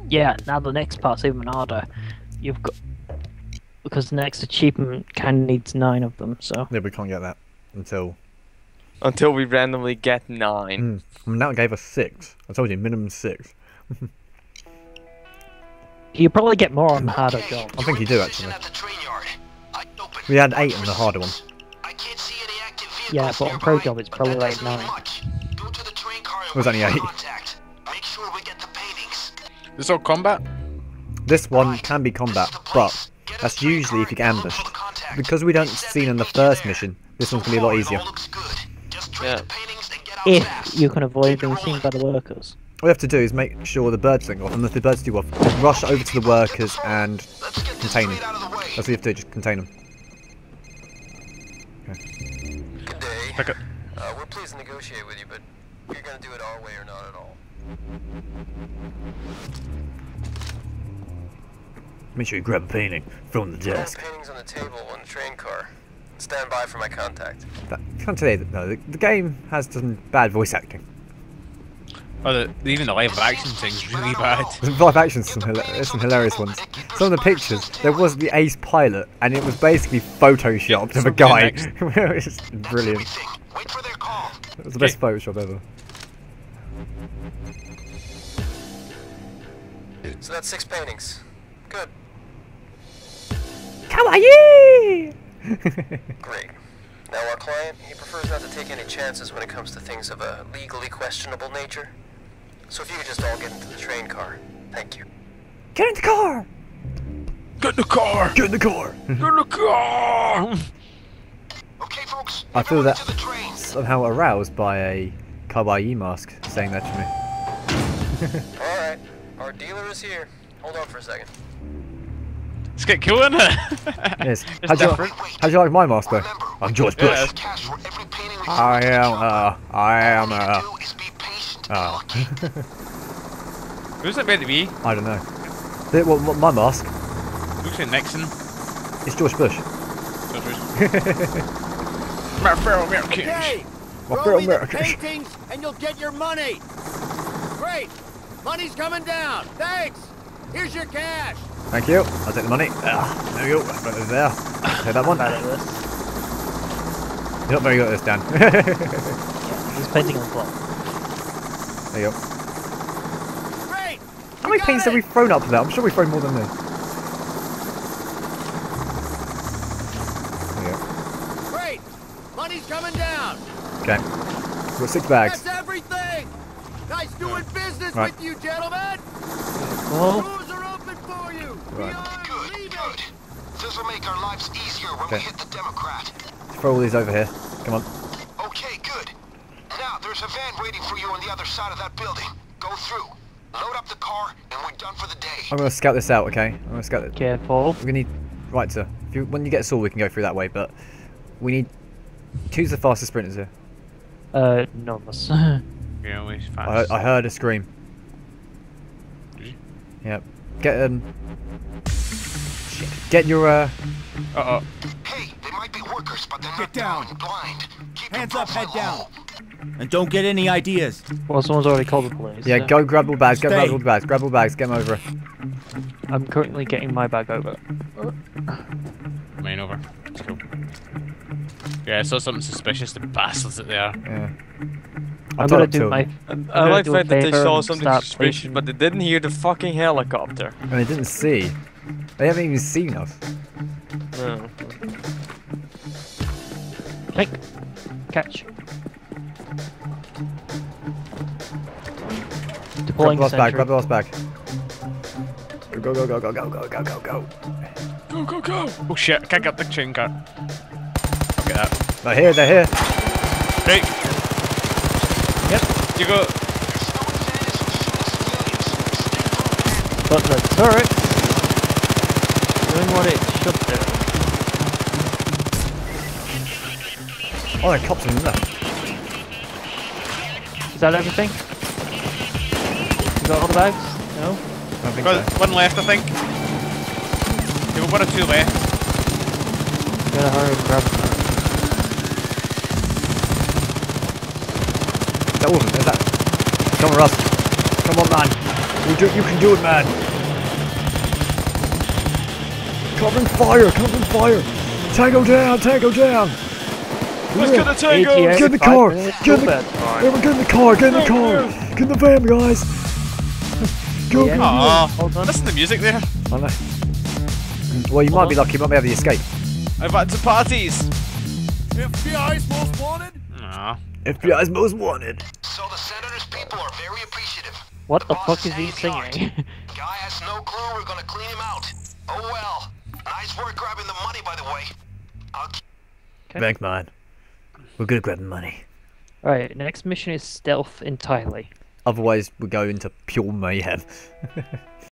Yeah, now the next part's even harder. You've got because the next achievement kind of needs 9 of them. So Yeah, we can't get that until we randomly get 9. now it gave us 6. I told you, minimum 6. you probably get more on the harder jobs. I think you do actually. We had 8 on the harder one. Yeah, but on pro job it's probably like 9. It was only 8. This all combat? This one can be combat, but that's usually if you get ambushed. Because we don't see it in the first mission, this one's going to be a lot easier. Yeah. If you can avoid being seen by the workers. All you have to do is make sure the birds don't go off, and if the birds do go off, rush over to the workers and contain them. That's what you have to do, just contain them. Good day. Pick it. We're pleased to negotiate with you, but you're gonna do it our way or not at all. Make sure you grab a painting from the desk. Paintings on the table on the train car. Stand by for my contact. Can't tell you that, no, the game has some bad voice acting. Oh, even the live action thing's really bad. The live action's there's some hilarious ones. Some of the pictures, there was the Ace pilot, and it was basically photoshopped of a guy. It's brilliant. It was the best Photoshop ever. So that's 6 paintings. Good. Kawaii! Great. Now our client, he prefers not to take any chances when it comes to things of a legally questionable nature. So if you could just all get into the train car. Thank you. Get in the car! Get in the car! Get in the car! Get in the car! Okay, folks. I feel that somehow aroused by a kawaii mask saying that to me. Alright. Our dealer is here. Hold on for a second. Let's get cool, innit? Yes. It's different. How'd you like my mask though? I'm George Bush. Yeah, I am Who's that meant to be? I don't know. What my mask? Looks like Nixon. It's George Bush. My fellow Americans. Okay, My throw fellow me the Americans. paintings and you'll get your money. Great, money's coming down. Thanks. Here's your cash. Thank you. I'll take the money. There we go. Right over there. Take that one. Bad at this. You're not very good at this, Dan. He's painting on the plot. There you go. Great. How many paints have we thrown up to that? I'm sure we've thrown more than this. There you go. Great, money's coming down. Okay. We've got 6 bags. That's everything. Nice doing business Right. with you, gentlemen. Well, Doors are open for you. Right. We are leaving. This'll make our lives easier when Okay. we hit the Democrat. Throw all these over here. Come on. Okay, good. Now, there's a van waiting for you on the other side of that building. Go through. Load up the car, and we're done for the day. I'm gonna scout this out, okay? I'm gonna scout it. careful. We're gonna need. Right, sir. When you get a sword, we can go through that way, but we need. Who's the fastest sprinters here? None of us. Yeah, always fast. I heard a scream. Did you? Yep. Get Shit. Get your Uh-oh. Hey, they might be workers, but they're Get not down. dumb and blind. Keep Hands your up, head profile down. And don't get any ideas. Well, someone's already called the police. Yeah, so go grab all bags. Go grab Stay. all the bags. Grab all bags. Get them over. I'm currently getting my bag over. Mine over. Let's go. Yeah, I saw something suspicious. The bastards that they are. Yeah. I'm told gonna him do to. my. I like the fact that they favor saw and something start suspicious, placing- but they didn't hear the fucking helicopter. And they didn't see. They haven't even seen us. No. Take. Catch. Grab Deploying the last bag. sentry. Grab the last bag. Go go go go go go go go go. Go, go, go! Oh shit, I can't get the train car. Look at that. They're here. They're here. Great. Yep. You go. But the turret doing what it should do. Oh, there are cops in there. Is that everything? You got all the bags? No? I don't think Got so. one left, I think. Yeah, we've 1 or 2 left. Gotta hurry and grab them. Is that all of them? Is that? Come on, Russ. Come on, man. You can do it, man. Covering fire, covering fire. Tango down, tango down. Let's get a tango! ATS Get in the 5 car! minutes, Get in the, Topaz. everyone get in the car! Get in the car! Get in the van, guys! Go, Yeah. go, Aw, Hold on. listen to the music there. go! I know. Well, you might be lucky. You might be able to escape. I've had to parties. FBI's most wanted? Aw. FBI's most wanted. So the senator's people are very appreciative. What the boss fuck is he Andy Hart. singing? Guy has no clue we're gonna clean him out. Oh well. Nice work grabbing the money, by the way. I'll Thanks, man. We're good at grabbing money. Right, next mission is stealth entirely. Otherwise, we go into pure mayhem.